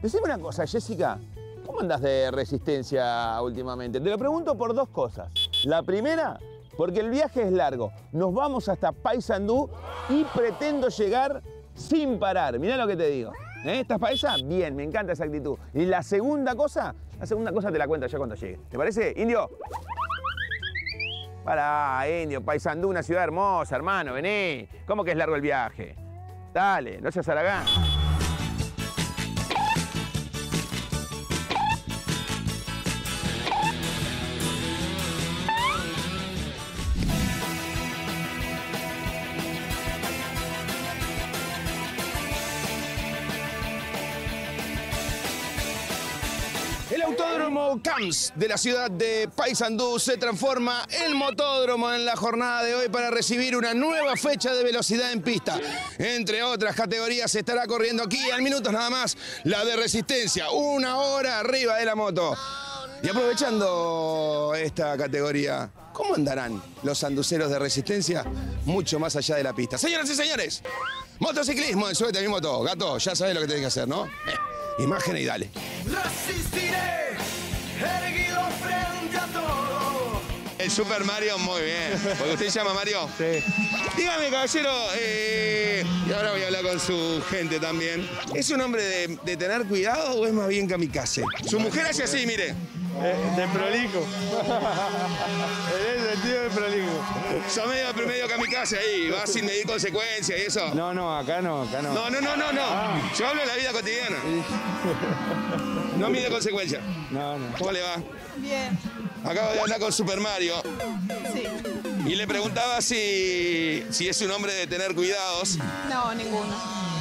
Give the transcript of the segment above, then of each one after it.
Decime una cosa, Jessica. ¿Cómo andás de resistencia últimamente? Te lo pregunto por dos cosas. La primera, porque el viaje es largo. Nos vamos hasta Paysandú y pretendo llegar sin parar. Mirá lo que te digo. ¿Estás paisa? Bien, me encanta esa actitud. Y la segunda cosa te la cuento ya cuando llegue. ¿Te parece, Indio? Pará, Indio, Paysandú, una ciudad hermosa, hermano, vení. ¿Cómo que es largo el viaje? Dale, no seas haragán. El Autódromo Camps de la ciudad de Paysandú se transforma en motódromo en la jornada de hoy para recibir una nueva fecha de velocidad en pista. Entre otras categorías se estará corriendo aquí al minutos nada más la de resistencia, 1 hora arriba de la moto. Y aprovechando esta categoría, ¿cómo andarán los sanduceros de resistencia mucho más allá de la pista? Señoras y señores, motociclismo en Súbete a mi moto. Gato, ya sabés lo que tenés que hacer, ¿no? Imágenes y dale. Resistiré, erguido frente a todo. El Super Mario, muy bien. ¿Porque usted se llama Mario? Sí. Dígame, caballero, y ahora voy a hablar con su gente también. ¿Es un hombre de tener cuidado o es más bien kamikaze? Su mujer hace así, mire. De prolijo. En ese sentido de prolijo. Son medio kamikaze ahí, va sin medir consecuencias y eso. No, acá no. No. Yo hablo de la vida cotidiana. No mide consecuencias. No. ¿Cómo le va? Bien, Acabo de hablar con Super Mario sí. y le preguntaba si es un hombre de tener cuidados. No, ninguno.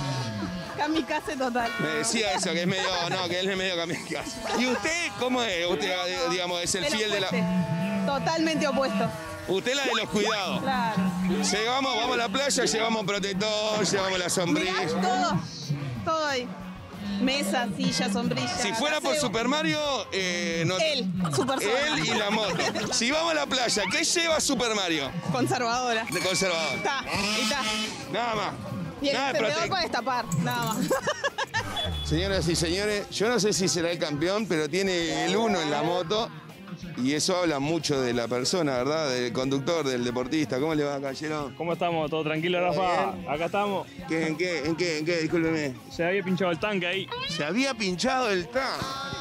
Kamikaze total. Me decía eso, que es medio, no, que él es medio kamikaze. ¿Y usted cómo es? Usted, digamos, es el fiel de la... Totalmente opuesto. Usted es la de los cuidados. Claro. Vamos a la playa, llevamos protector, llevamos la sombrilla. Mirá, todo ahí. Mesa, silla, sombrilla. Si fuera por Super Mario, no... Él, su persona. Él y la moto. Si vamos a la playa, ¿qué lleva Super Mario? Conservadora. De conservador. Está, y está. Nada más. Y el Nada de encendedor protector. para destapar, nada más. Señoras y señores, yo no sé si será el campeón, pero tiene el 1 en la moto. Y eso habla mucho de la persona, ¿verdad? Del conductor, del deportista. ¿Cómo le va, caballero? ¿Cómo estamos? ¿Todo tranquilo, Rafa? Acá estamos. ¿En qué? Discúlpeme. Se había pinchado el tanque ahí. Se había pinchado el tanque.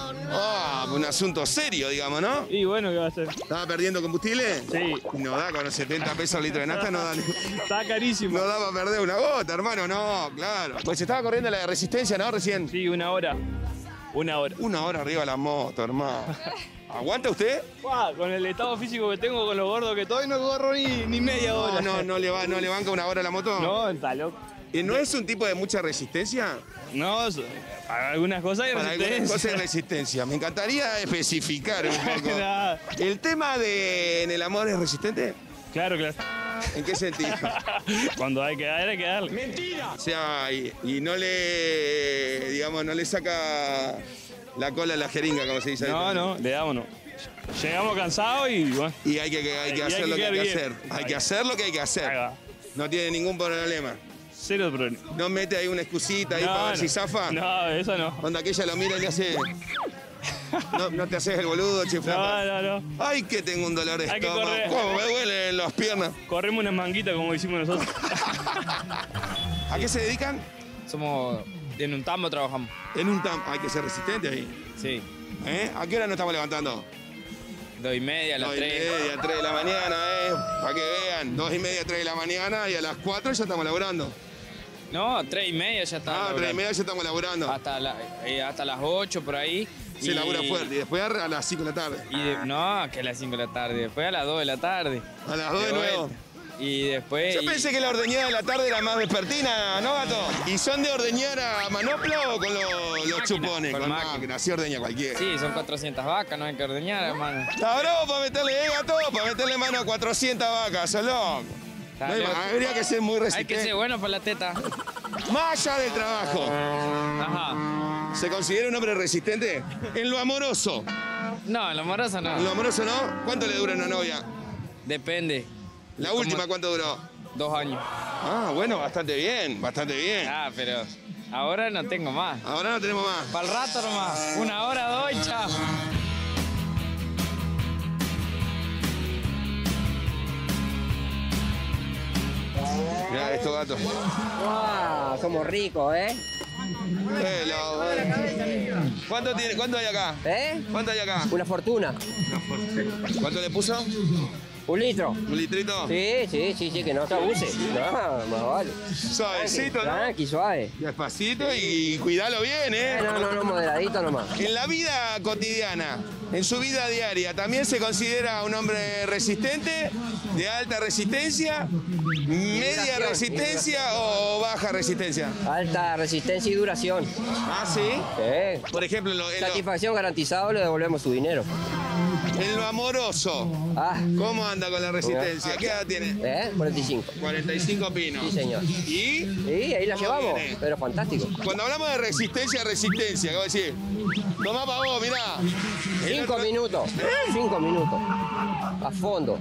Ah, un asunto serio, digamos, ¿no? Y bueno, ¿qué va a hacer? ¿Estaba perdiendo combustible? Sí. No da, con los 70 pesos el litro de nafta no da, Está carísimo. no da para perder una gota, hermano, no, claro. Pues se estaba corriendo la de resistencia, ¿no? Recién. Sí, 1 hora. 1 hora. 1 hora arriba de la moto, hermano. ¿Aguanta usted? Con el estado físico que tengo, con lo gordo que estoy, no corro ni media hora. No le banca 1 hora la moto. No, está loco. ¿Y no es un tipo de mucha resistencia? No, para algunas cosas hay Para algunas resistencia. cosas de resistencia. Me encantaría especificar un poco. Nada. ¿El tema de en el amor es resistente? Claro. ¿En qué sentido? Cuando hay que darle, hay que darle. Mentira. O sea, y no le, digamos, no le saca la cola a la jeringa, como se dice. No, le damos no. Llegamos cansados y bueno. Y hay que hacer lo que hay que hacer. Hay que hacer lo que hay que Ahí hacer. va. No tiene ningún problema. Cero problema. No mete ahí una excusita ahí para ver si zafa. No, eso no. Cuando aquella lo mira y le hace... No te haces el boludo, che, flaca. No. Ay, que tengo un dolor de Hay que estómago. correr. ¿Cómo me duelen las piernas? Corremos una manguita como hicimos nosotros. ¿A qué se dedican? Somos en un tambo trabajamos. En un hay que ser resistente ahí. Sí. ¿A qué hora nos estamos levantando? 2:30 a las 3. 2:30, 3 de la mañana, para que vean. 2:30, 3 de la mañana y a las 4 ya estamos laburando. No, 3:30 ya está. 3:30 ya estamos laburando. Hasta las 8 por ahí. Se labura fuerte. Y después a las 5 de la tarde. No, que a las 5 de la tarde. Después a las 2 de la tarde. A las 2 de nuevo. vuelta. Y después... Yo pensé que la ordeñada de la tarde era más vespertina, ¿no, gato? ¿Y son de ordeñar a manopla o con los máquina, chupones? con Con máquina. máquina, así ordeña cualquiera. Sí, son 400 vacas, no hay que ordeñar, hermano. Está bravo para meterle, gato, para meterle mano a 400 vacas, sos loco. Está No hay loco. más, habría que ser muy Hay resistente. que ser bueno para la teta. Más allá del trabajo. Ajá. ¿Se considera un hombre resistente? En lo amoroso. No, en lo amoroso En no. lo amoroso, ¿no? ¿Cuánto le dura una novia? Depende. La última, ¿cuánto duró? 2 años. Ah, bueno, bastante bien, bastante bien. Ah, pero Ahora no tengo más. Ahora no tenemos más. Para el rato nomás. 1 hora, 2 y chao. Mirá estos gatos. ¡Wow! Somos ricos, ¿eh? ¿Cuánto hay acá? ¿Eh? ¿Cuánto hay acá? Una fortuna. ¿Cuánto le puso? 1 litro. ¿Un litrito? Sí, que no se abuse. No, más vale. Suavecito, ¿no? Tranqui, suave. Despacito y cuidalo bien, ¿eh? No, moderadito nomás. En la vida cotidiana, en su vida diaria, ¿también se considera un hombre resistente, de alta resistencia, media resistencia o baja resistencia? Alta resistencia y duración. Ah, ¿sí? Sí. Por ejemplo, Satisfacción garantizado, le devolvemos su dinero. en lo amoroso, Ah, ¿cómo anda con la resistencia? ¿Qué edad tiene? 45. 45 pinos. Sí, señor. ¿Y? Sí, ahí la ¿Cómo llevamos, viene? pero fantástico. Cuando hablamos de resistencia, ¿qué voy a decir? Tomá para vos, mirá. 5 minutos. 5 minutos. A fondo.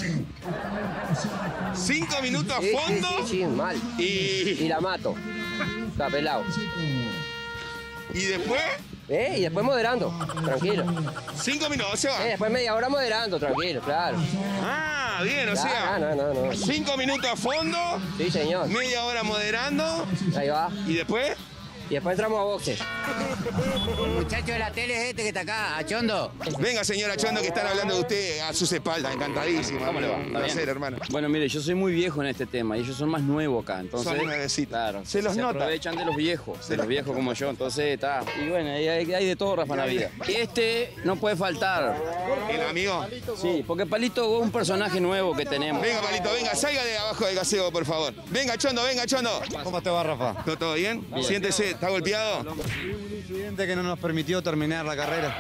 5 minutos a Sí, fondo sí, mal. Y y la mato. Está pelado. después Y después moderando, tranquilo. 5 minutos, se va. Después media hora moderando, tranquilo, claro. Ah, bien, o sea, No. 5 minutos a fondo, Sí, señor. media hora moderando Ahí va. y después. Y después entramos a boxe. El muchacho de la tele es este que está acá, Achondo. Venga, señora Chondo, que están hablando de usted a sus espaldas, encantadísimo. ¿Cómo le va? Un ¿Está placer, bien? hermano. Bueno, mire, yo soy muy viejo en este tema y ellos son más nuevos acá, entonces... Son nuevecitos. Claro. Se los nota. aprovechan de los viejos como yo, entonces está... Y bueno, hay de todo, Rafa, en la vida. Este no puede faltar. El amigo. Sí, porque Palito es un personaje nuevo que tenemos. Venga, Palito, venga, salga de abajo del gazebo, por favor. Venga, Chondo, venga, Chondo. ¿Cómo te va, Rafa? ¿Todo bien? Siéntese, ¿está golpeado? Un incidente que no nos permitió terminar la carrera.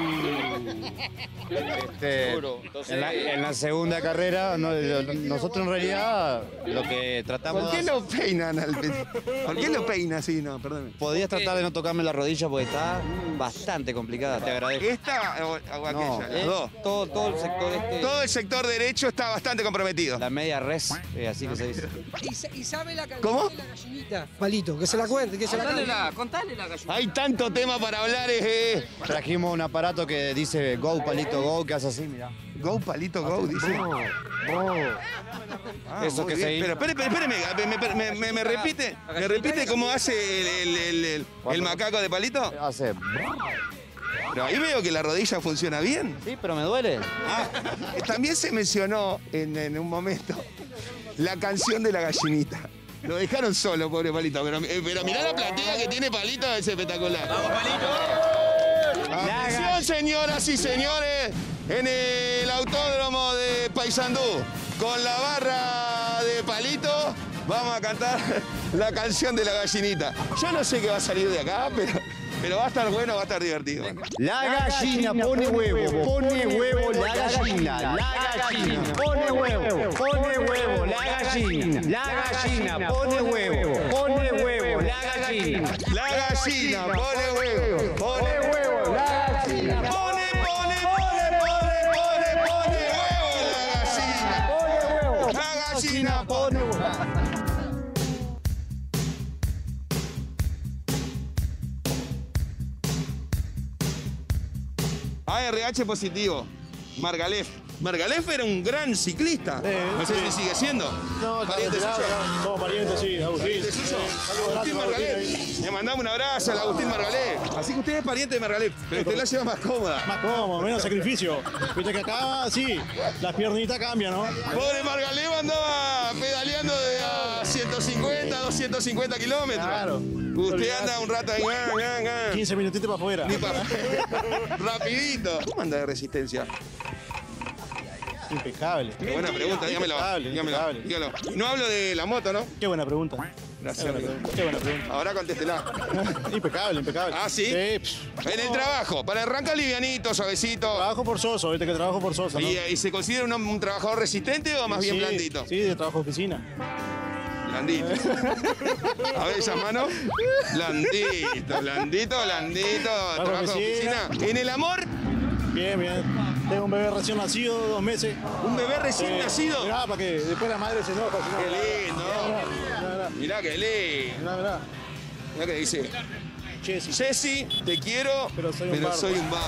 Seguro. Entonces, En la segunda carrera, nosotros en realidad lo que tratamos ¿Por qué de hacer- lo peinan al ¿Por qué lo peina así? No, perdón. Podías tratar de no tocarme la rodilla porque está bastante complicada, te agradezco. ¿Esta o aquella? No, Las dos. todo el sector este, Todo el sector derecho está bastante comprometido. la media res, así que se dice. Y sabe la canción ¿Cómo? de la gallinita. Palito, que se la cuente, que se la cuente. contale la gallina. Hay tanto tema para hablar. Trajimos un aparato que dice Go, Palito, Go, que hace así, mira. Go, Palito, go, dice. Ah, Eso muy que bien. se hizo. Pero espéreme, ¿me repite cómo hace el macaco de Palito? Hace. Pero ahí veo que la rodilla funciona bien. Sí, pero me duele. Ah, también se mencionó en un momento la canción de la gallinita. Lo dejaron solo, pobre Palito. Pero mirá la platea que tiene Palito, es espectacular. ¡Vamos, Palito! Atención, señoras y señores, en el autódromo de Paysandú, con la barra de Palito, vamos a cantar la canción de la gallinita. Yo no sé qué va a salir de acá, pero va a estar bueno, va a estar divertido. La gallina pone huevo, la gallina, la gallina pone huevo, la gallina pone huevo, la gallina. La gallina pone huevo, pone huevo, la gallina pone huevo la gallina pone huevo. ARH positivo, Margalef. Margalef era un gran ciclista. No sé si sigue siendo. No, ¿Pariente suyo? somos parientes, sí, Agustín. ¿Pariente suyo? Agustín Margalef. Le mandamos un abrazo al Agustín Margalef. Así que usted es pariente de Margalef, pero usted la lleva más cómoda. Más cómodo, menos sacrificio. Viste que acá, sí, las piernitas cambian, ¿no? Pobre Margalef andaba pedaleando de a 150, 250 kilómetros. Claro. Usted anda un rato ahí. 15 minutitos para afuera. Ni para- Rapidito. ¿Cómo anda de resistencia? Impecable. Qué buena pregunta, dígamelo. Impecable, impecable. Dígalo. No hablo de la moto, ¿no? Qué buena pregunta. Gracias. Qué buena pregunta. Ahora contéstela. Impecable, impecable. ¿Ah, sí? Sí. En el trabajo, para arrancar livianito, suavecito. Trabajo forzoso, viste que trabajo forzoso, ¿no? ¿Y se considera un trabajador resistente o más bien Sí, blandito? Sí, de trabajo de oficina. Blandito. A ver, esas manos. Blandito. Trabajo de oficina. ¿En el amor? Bien, bien. Tengo un bebé recién nacido, 2 meses. ¿Un bebé recién nacido? Mirá, para que después la madre se enoja. Qué lindo. Mirá, Mirá qué lindo. mirá. Mirá que dice. Jessy, te quiero, pero soy un vago.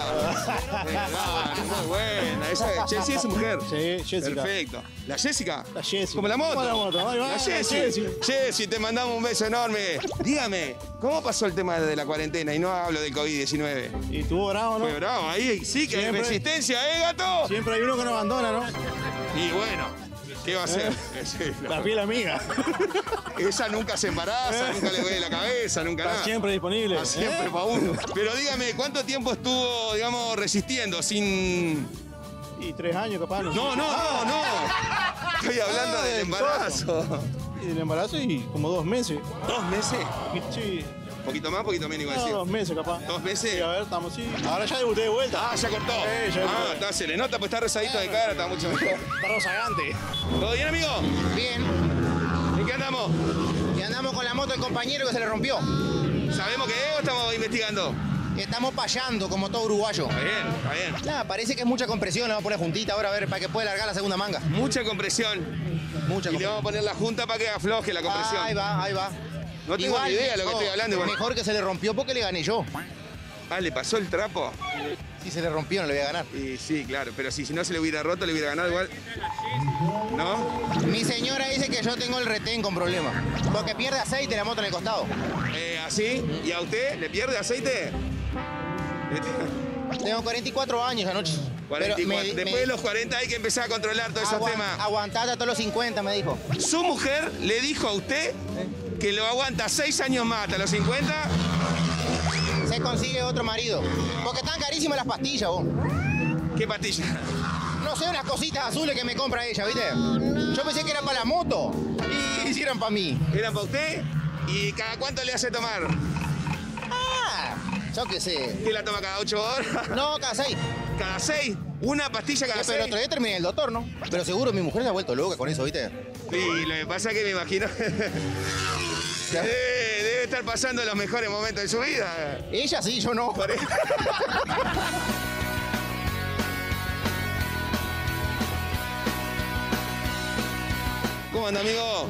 Muy buena. Esa Jessy es su mujer. Sí, Jessica. Perfecto. ¿La Jessica? La Jessica. Como la moto. Como la moto. Ahí va, La Jessy. Jessy, te mandamos un beso enorme. Dígame, ¿cómo pasó el tema de la cuarentena? Y no hablo del COVID-19. Y estuvo bravo, ¿no? Fue bravo, ahí sí que hay Siempre. resistencia, gato? Siempre hay uno que no abandona, ¿no? Y bueno, ¿qué va a hacer? Sí, no. La piel amiga. Esa nunca se embaraza, nunca le duele la cabeza, nunca Está nada. siempre disponible. Está siempre para uno. Pero dígame, ¿cuánto tiempo estuvo, digamos, resistiendo sin...? Y 3 años, capaz. No. Estoy hablando del embarazo. Y del embarazo y como 2 meses. ¿2 meses? Sí. Poquito más, poquito menos, igual No, decir. 2 meses, capaz. 2 meses. Sí, a ver, estamos sí. Ahora ya debuté de vuelta. Ah, ya cortó. Ya Está, se le nota, pues está rezadito de cara, está mucho mejor. Está rozagante. ¿Todo bien, amigo? Bien. ¿En qué andamos? Y andamos con la moto del compañero que se le rompió. ¿Sabemos qué es o estamos investigando? Estamos payando como todo uruguayo. Está bien, está bien. Nada, parece que es mucha compresión. Le vamos a poner juntita ahora a ver para que pueda largar la segunda manga. Mucha compresión. Mucha Y le vamos a poner la junta para que afloje la compresión. Ahí va. No tengo ni idea de lo que estoy hablando. Igual. Mejor que se le rompió porque le gané yo. Ah, ¿le pasó el trapo? Si se le rompió no le voy a ganar. Y sí, claro, pero si no se le hubiera roto, le hubiera ganado igual. ¿No? Mi señora dice que yo tengo el retén con problemas. Porque pierde aceite la moto en el costado. ¿Así? ¿Y a usted le pierde aceite? Tengo 44 años anoche. 44. Después de los 40 hay que empezar a controlar todos esos temas. Aguantate a todos los 50, me dijo. Su mujer le dijo a usted que lo aguanta 6 años más hasta los 50. Se consigue otro marido. Porque están carísimas las pastillas, vos. ¿Qué pastilla? No sé, unas cositas azules que me compra ella, ¿viste? Yo pensé que eran para la moto. Y eran para mí. ¿Eran para usted? ¿Y cada cuánto le hace tomar? Yo qué sé. ¿Qué la toma cada 8 horas? No, cada 6. ¿Cada 6? ¿Una pastilla cada 6? Pero el otro día terminé en el doctor, ¿no? Pero seguro mi mujer se ha vuelto loca con eso, ¿viste? Sí, lo que pasa es que me imagino... Debe estar pasando los mejores momentos de su vida. Ella sí, yo no. ¿Cómo anda, amigo?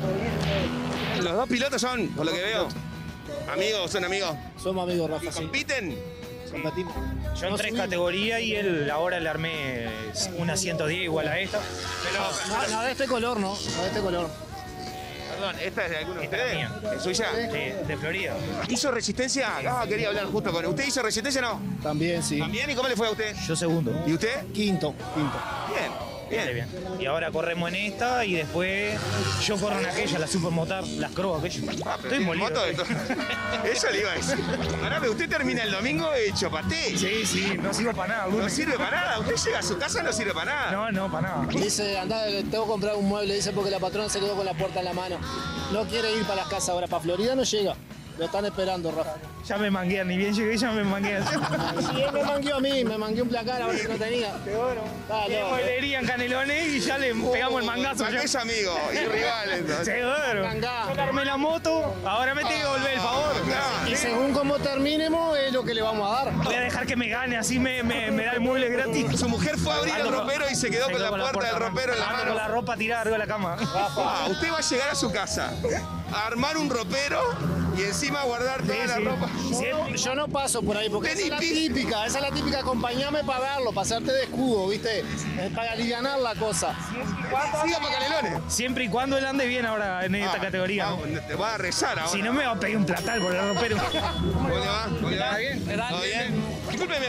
Los dos pilotos son, por lo que veo. ¿Amigos? ¿Son amigos? Somos amigos, Rafa. ¿Y compiten? Combatimos. Yo en 3 categorías y él ahora le armé una 110 igual a esta. Pero No, de este color, no. No de este color. Perdón, ¿esta es de alguno de Esta es ustedes? mía. ¿Es suya? Sí, de Florida. ¿Hizo resistencia? Ah, quería hablar justo con... ¿Usted hizo resistencia o no? También, sí. ¿También? ¿Y cómo le fue a usted? Yo segundo. ¿Y usted? Quinto. Bien, bien. Y ahora corremos en esta y después yo corro en aquella, la supermotar, las croas, aquello. Ah, pero Estoy tiene molido. moto de todo. Eso le iba a decir. Ahora, usted termina el domingo hecho paté. Sí, no sirve para nada. No sirve para nada. Usted llega a su casa no sirve para nada. No, para nada. Dice, anda, tengo que comprar un mueble, dice, porque la patrona se quedó con la puerta en la mano. No quiere ir para las casas ahora, para Florida no llega. Lo están esperando, Rafa. Ya me manguean, ni bien llegué, ya me manguean. Sí, él me mangueó a mí, me mangué un placar a ver si no tenía. Tenemos mueblería en Canelones y ya le pegamos el mangazo. Es amigo y rival, entonces. Seguro. Mangá. Yo le armé la moto, ahora me tiene que volver el favor. Y según como terminemos, es lo que le vamos a dar. Voy a dejar que me gane, así me da el mueble gratis. Su mujer fue a abrir el ropero y se quedó con la puerta del ropero en la Ando mano. con la ropa tirada arriba de la cama. Ah, usted va a llegar a su casa, a armar un ropero y encima guardar toda la ropa. Yo no paso por ahí, porque esa es la típica, acompañame para verlo, para hacerte de escudo, ¿viste? Para alivianar la cosa. Siga para Canelones. Siempre y cuando él ande bien ahora en esta categoría. ¿no? Te va a rezar ahora. Si no me va a pedir un platal por el ropero. ¿Cómo le va? ¿Cómo le va? ¿Todo bien? Discúlpeme,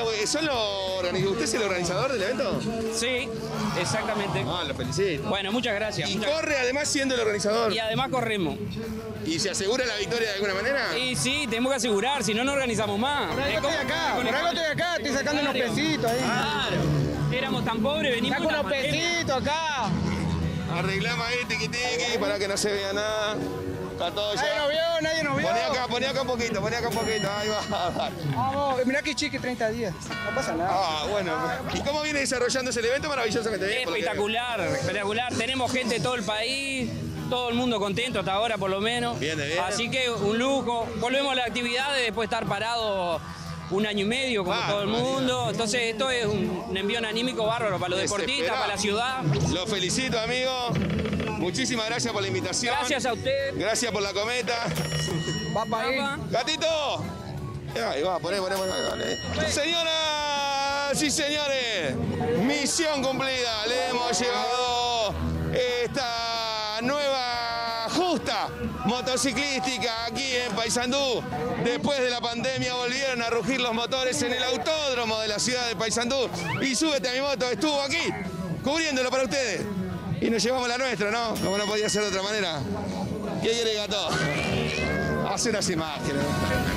¿usted es el organizador del evento? Sí, exactamente. Ah, lo felicito. Bueno, muchas gracias. Y corre además siendo el organizador. Y además corremos. ¿Y se asegura la victoria de alguna manera? Y sí, tenemos que asegurar, si no, no organizamos más. Por algo estoy acá, estoy sacando unos pesitos ahí. Claro. Éramos tan pobres, venimos Saco con la unos pandemia. pesitos acá. Arreglamos ahí, tiqui para que no se vea nada. Está todo ya. Nadie nos vio. Poné acá un poquito, ahí va. Vamos, mirá que chique, 30 días. No pasa nada. Ah, bueno. ¿Y cómo viene desarrollándose el evento? Maravillosamente bien. por lo que veo. Espectacular. Tenemos gente de todo el país, todo el mundo contento hasta ahora por lo menos. Bien. Así que un lujo. Volvemos a la actividad después de estar parado 1 año y medio como todo el mundo. Entonces esto es un envío anímico bárbaro para los deportistas, para la ciudad. Lo felicito, amigo. Muchísimas gracias por la invitación. Gracias a usted. Gracias por la cometa. Va para ir. ¡Gatito! Ahí va, poné. Señoras y señores, misión cumplida. Le hemos llevado esta nueva justa motociclística aquí en Paysandú. Después de la pandemia volvieron a rugir los motores en el autódromo de la ciudad de Paysandú. Y Súbete a mi moto estuvo aquí, cubriéndolo para ustedes. Y nos llevamos la nuestra, ¿no? Como no podía ser de otra manera. ¿Qué quiere, Gato? Hace unas imágenes.